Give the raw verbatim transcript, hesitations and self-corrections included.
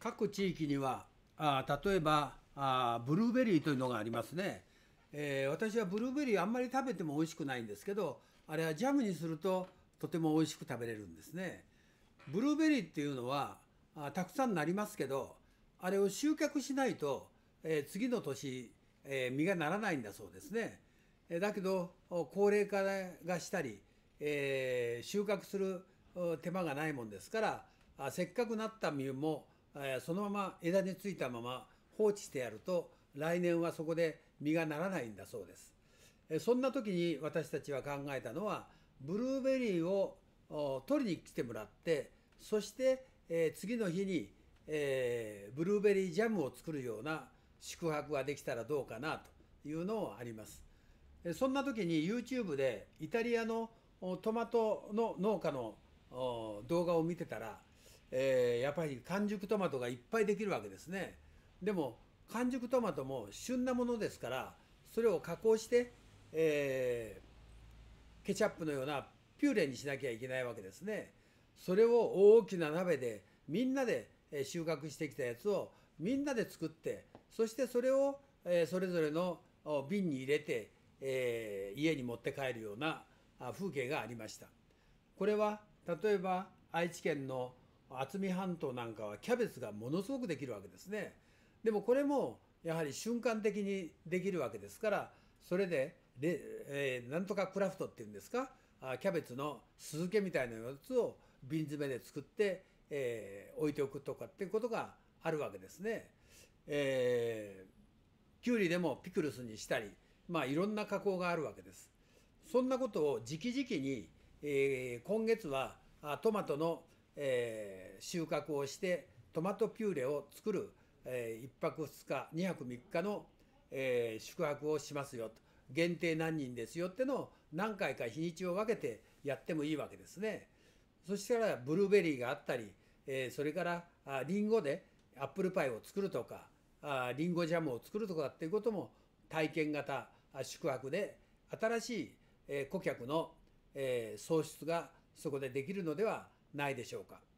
各地域にはあ例えばあブルーベリーというのがありますね、えー私はブルーベリーあんまり食べても美味しくないんですけど、あれはジャムにするととても美味しく食べれるんですね。ブルーベリーっていうのはあたくさんなりますけど、あれを収穫しないと、えー次の年、えー実がならないんだそうですね。えーだけど高齢化がしたり、えー収穫するお手間がないもんですから、あせっかくなった実も、えーそのまま枝についたまま放置してやると来年はそこで実がならないんだそうです。えーそんな時に私たちは考えたのは、ブルーベリーをお取りに来てもらって、そして、えー次の日に、えーブルーベリージャムを作るような宿泊ができたらどうかなというのもあります。えそんな時に YouTube でイタリアのおトマトの農家のお動画を見てたら、えーやっぱり完熟トマトがいっぱいできるわけですね。でも完熟トマトも旬なものですから、それを加工して、えーケチャップのようなピューレにしなきゃいけないわけですね。それを大きな鍋でみんなでえー収穫してきたやつをみんなで作って、そしてそれをえーそれぞれのお瓶に入れて、えー家に持って帰るようなあ風景がありました。これは例えば愛知県の渥美半島なんかはキャベツがものすごくできるわけですね。でもこれもやはり瞬間的にできるわけですから、それでレ、えーなんとかクラフトっていうんですか、あキャベツの酢漬けみたいなやつを瓶詰めで作って、えー置いておくとかっていうことがあるわけですね。えーきゅうりでもピクルスにしたり、まあいろんな加工があるわけです。そんなことを直々に、えー今月はあトマトの、えー収穫をしてトマトピューレを作る、えーいっぱくふつかにはくみっかの、えー宿泊をしますよと、限定何人ですよってのを何回か日にちを分けてやってもいいわけですね。そしたらブルーベリーがあったり、えーそれからあリンゴでアップルパイを作るとか、あリンゴジャムを作るとかっていうことも体験型あ宿泊で新しい、えー顧客の、えー創出がそこでできるのではないでしょうか。